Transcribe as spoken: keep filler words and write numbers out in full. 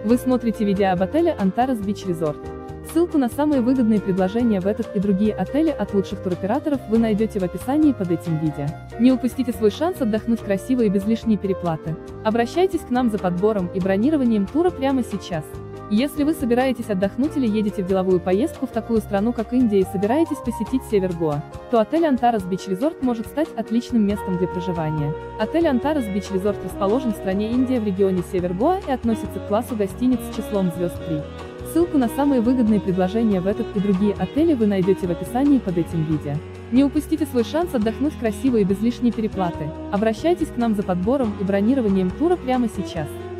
Вы смотрите видео об отеле Antares Beach Resort. Ссылку на самые выгодные предложения в этот и другие отели от лучших туроператоров вы найдете в описании под этим видео. Не упустите свой шанс отдохнуть красиво и без лишней переплаты. Обращайтесь к нам за подбором и бронированием тура прямо сейчас. Если вы собираетесь отдохнуть или едете в деловую поездку в такую страну, как Индия, и собираетесь посетить север Гоа, то отель Antares Beach Resort может стать отличным местом для проживания. Отель Antares Beach Resort расположен в стране Индия в регионе север Гоа и относится к классу гостиниц с числом звезд три. Ссылку на самые выгодные предложения в этот и другие отели вы найдете в описании под этим видео. Не упустите свой шанс отдохнуть красиво и без лишней переплаты. Обращайтесь к нам за подбором и бронированием тура прямо сейчас.